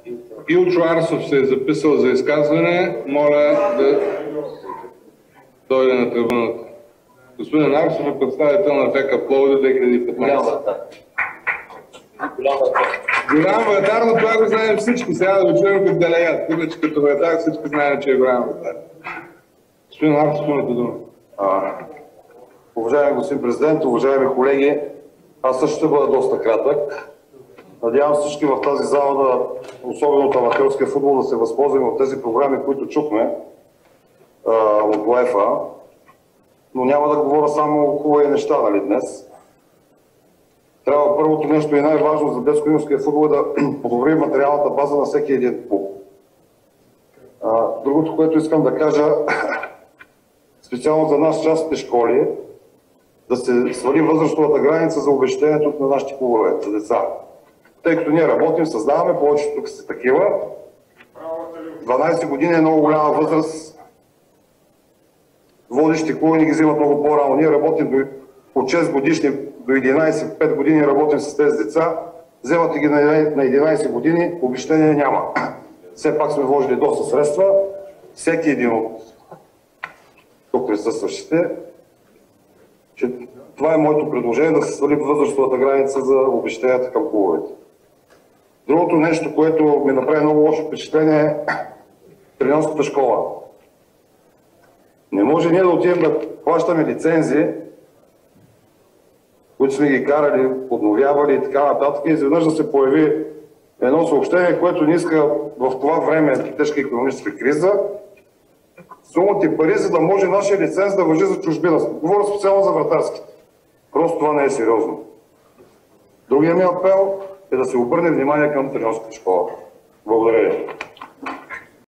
Илчо Арсов се е записал за изказване. Моля да дойде на трибуната. Господин Арсов е представител на ФК Пловдив 2015. Голям вратар, но това го знаем всички. Сега да го чуем като делегат. Иначе като вратар всички знаем, че е голям вратар. Господин Арсов, имате дума. Уважаеми господин президент, уважаеми колеги, аз също ще бъда доста кратък. Надявам всички в тази зала, особено от аматьорския футбол, да се възползваме от тези програми, които чухме от УЕФА. Но няма да говоря само хубави неща, нали, днес. Трябва първото нещо и най-важно за детско-юношеския футбол е да подобрим материалната база на всеки един клуб. Другото, което искам да кажа, специално за нас частните школи, да се свали възрастовата граница за обезщетението на нашите клубове, за деца. Тъй като ние работим, създаваме, повечето тук са такива. 12 години е много голяма възраст. Водещите клубове ни ги взимат много по-рано. Ние работим от 6 годишни до 11-5 години работим с тези деца. Вземате ги на 11 години, обезщетение няма. Все пак сме вложили доста средства. Всеки един от тук присъстващите, че това е моето предложение, да се свали възрастовата граница за обезщетенията към клубовете. Другото нещо, което ми направи много лошо впечатление е треньорската школа. Не може ние да отидем да плащаме лицензии, които сме ги карали, подновявали и така нататък, и изведнъж да се появи едно съобщение, което не иска в това време тежка икономическа криза, сумати пари, за да може нашия лиценз да важи за чужбина. Говоря специално за вратарските. Просто това не е сериозно. Другия ми апел е да се обърне внимание към треньорската школа. Благодаря.